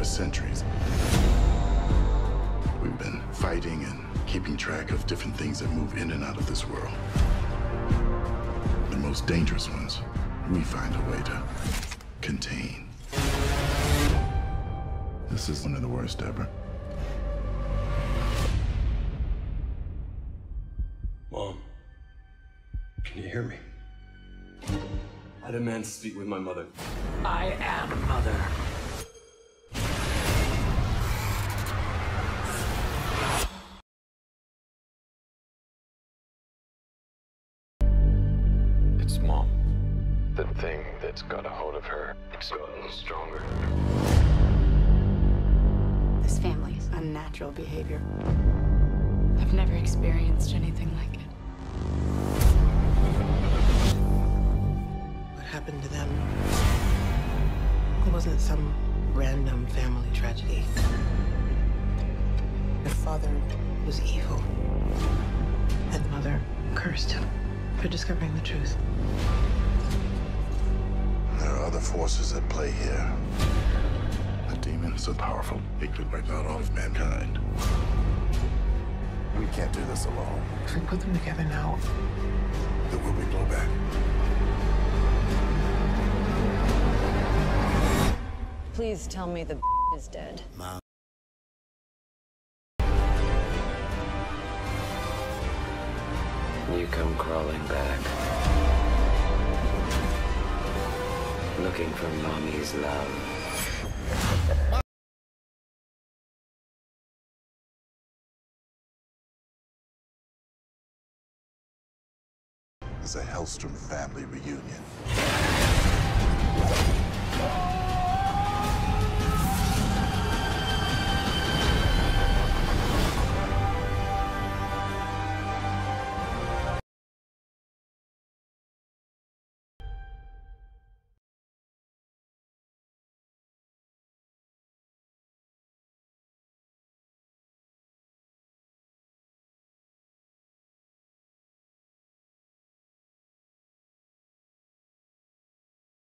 for centuries. We've been fighting and keeping track of different things that move in and out of this world. The most dangerous ones, we find a way to contain. This is one of the worst ever. Mom, can you hear me? I demand to speak with my mother. I am Mother. It's Mom. The thing that's got a hold of her, it's gotten stronger. This family is unnatural behavior. I've never experienced anything like it. What happened to them? It wasn't some random family tragedy. Their father was evil, and Mother cursed him for discovering the truth. There are other forces at play here. A demon so powerful, it could wipe out all of mankind. We can't do this alone. If we put them together now, There will be blowback. Please tell me the is dead. You come crawling back, looking for Mommy's love. It's a Hellstrom family reunion.